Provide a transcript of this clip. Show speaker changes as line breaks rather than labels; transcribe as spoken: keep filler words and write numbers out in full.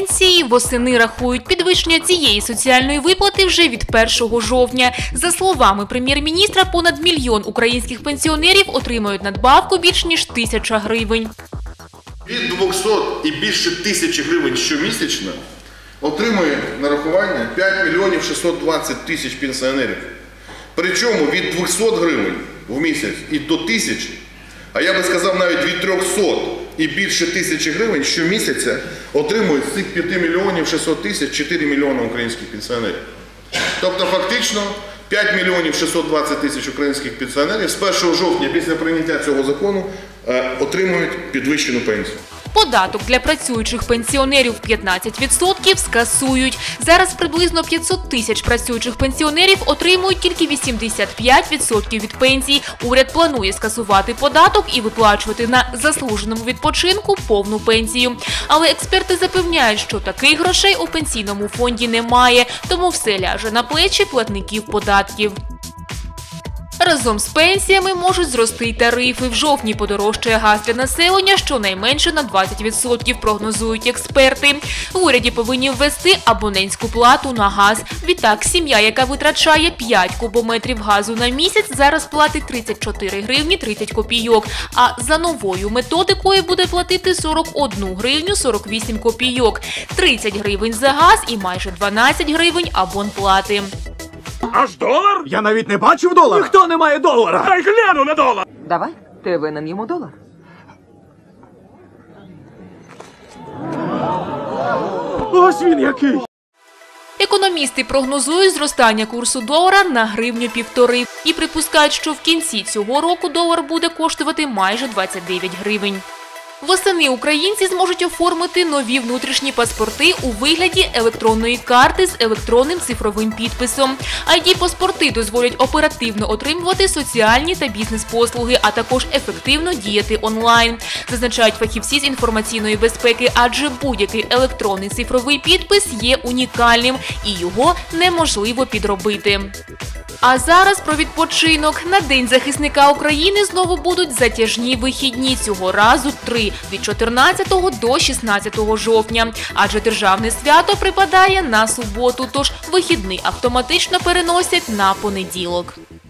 пенсії. Восени рахують, підвищення цієї соціальної виплати вже від першого жовтня. За словами прем'єр-міністра, понад мільйон українських пенсіонерів отримають надбавку більш ніж тисяча гривень.
Від двохсот і більше тисячі гривень щомісячно отримує нарахування п'ять мільйонів шістсот двадцять тисяч пенсіонерів. Причому від двохсот гривень в місяць і до тисячі, а я би сказав навіть від трьохсот і більше тисячі гривень щомісяця отримують з цих п'ять мільйонів шістсот тисяч чотири мільйони українських пенсіонерів. Тобто фактично п'ять мільйонів шістсот двадцять тисяч українських пенсіонерів з першого жовтня після прийняття цього закону отримують підвищену пенсію.
Податок для працюючих пенсіонерів п'ятнадцять відсотків скасують. Зараз приблизно п'ятсот тисяч працюючих пенсіонерів отримують тільки вісімдесят п'ять відсотків від пенсій. Уряд планує скасувати податок і виплачувати на заслуженому відпочинку повну пенсію. Але експерти запевняють, що таких грошей у пенсійному фонді немає, тому все ляже на плечі платників податків. Разом з пенсіями можуть зрости й тарифи. В жовтні подорожчає газ для населення щонайменше на двадцять відсотків, прогнозують експерти. В уряді повинні ввести абонентську плату на газ. Відтак, сім'я, яка витрачає п'ять кубометрів газу на місяць, зараз платить тридцять чотири гривні тридцять копійок, а за новою методикою буде платити сорок одну гривню сорок вісім копійок, тридцять гривень за газ і майже дванадцять гривень абонплати.
Аж долар?
Я навіть не бачив долара.
Ніхто не має долара. Дай гляну на долар.
Давай, ти винен йому долар.
Ось він який.
Економісти прогнозують зростання курсу долара на гривню-півтори і припускають, що в кінці цього року долар буде коштувати майже двадцять дев'ять гривень. Восени українці зможуть оформити нові внутрішні паспорти у вигляді електронної карти з електронним цифровим підписом. ай ді-паспорти дозволять оперативно отримувати соціальні та бізнес-послуги, а також ефективно діяти онлайн. Зазначають фахівці з інформаційної безпеки, адже будь-який електронний цифровий підпис є унікальним і його неможливо підробити. А зараз про відпочинок. На День захисника України знову будуть затяжні вихідні, цього разу три – від чотирнадцятого до шістнадцятого жовтня. Адже державне свято припадає на суботу, тож вихідний автоматично переносять на понеділок.